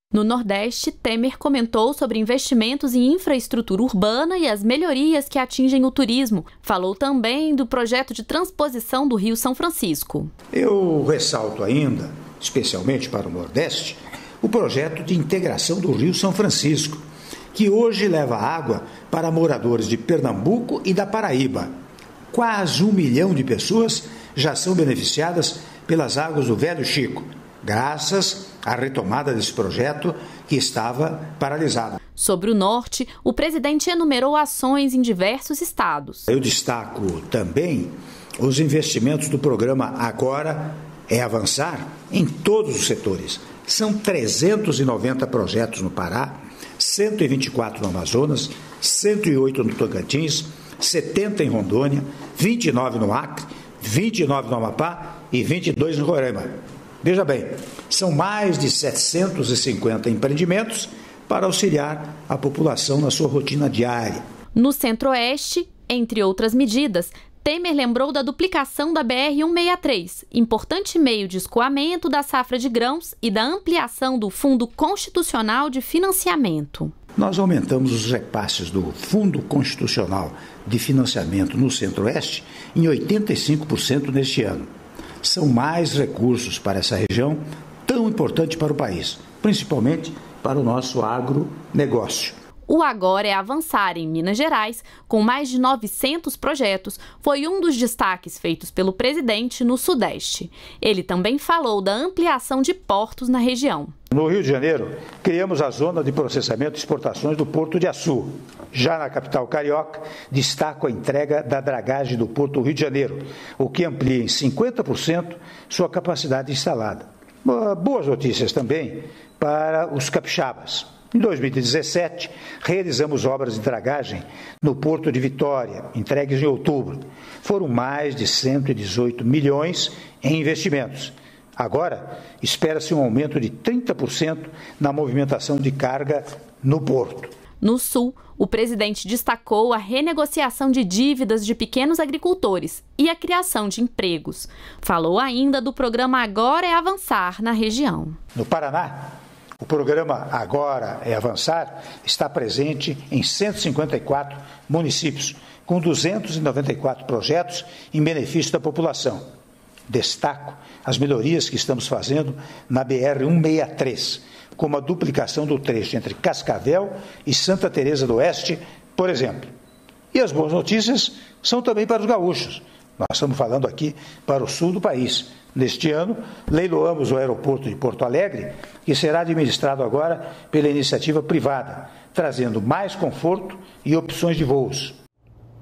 No Nordeste, Temer comentou sobre investimentos em infraestrutura urbana e as melhorias que atingem o turismo. Falou também do projeto de transposição do Rio São Francisco. Eu ressalto ainda, especialmente para o Nordeste, o projeto de integração do Rio São Francisco, que hoje leva água para moradores de Pernambuco e da Paraíba. Quase 1 milhão de pessoas já são beneficiadas pelas águas do Velho Chico, graças à retomada desse projeto que estava paralisado. Sobre o Norte, o presidente enumerou ações em diversos estados. Eu destaco também os investimentos do programa Agora é Avançar em todos os setores. São 390 projetos no Pará, 124 no Amazonas, 108 no Tocantins, 70 em Rondônia, 29 no Acre, 29 no Amapá e 22 no Roraima. Veja bem, são mais de 750 empreendimentos para auxiliar a população na sua rotina diária. No Centro-Oeste, entre outras medidas, Temer lembrou da duplicação da BR-163, importante meio de escoamento da safra de grãos e da ampliação do Fundo Constitucional de Financiamento. Nós aumentamos os repasses do Fundo Constitucional de Financiamento no Centro-Oeste em 85% neste ano. São mais recursos para essa região tão importante para o país, principalmente para o nosso agronegócio. O Agora é Avançar em Minas Gerais, com mais de 900 projetos, foi um dos destaques feitos pelo presidente no Sudeste. Ele também falou da ampliação de portos na região. No Rio de Janeiro, criamos a zona de processamento e exportações do Porto de Açu. Já na capital carioca, destaco a entrega da dragagem do Porto do Rio de Janeiro, o que amplia em 50% sua capacidade instalada. Boas notícias também para os capixabas. Em 2017, realizamos obras de dragagem no Porto de Vitória, entregues em outubro. Foram mais de 118 milhões em investimentos. Agora, espera-se um aumento de 30% na movimentação de carga no porto. No Sul, o presidente destacou a renegociação de dívidas de pequenos agricultores e a criação de empregos. Falou ainda do programa Agora é Avançar na região. No Paraná, o programa Agora é Avançar está presente em 154 municípios, com 294 projetos em benefício da população. Destaco as melhorias que estamos fazendo na BR-163, como a duplicação do trecho entre Cascavel e Santa Teresa do Oeste, por exemplo. E as boas notícias são também para os gaúchos. Nós estamos falando aqui para o sul do país. Neste ano, leiloamos o aeroporto de Porto Alegre, que será administrado agora pela iniciativa privada, trazendo mais conforto e opções de voos.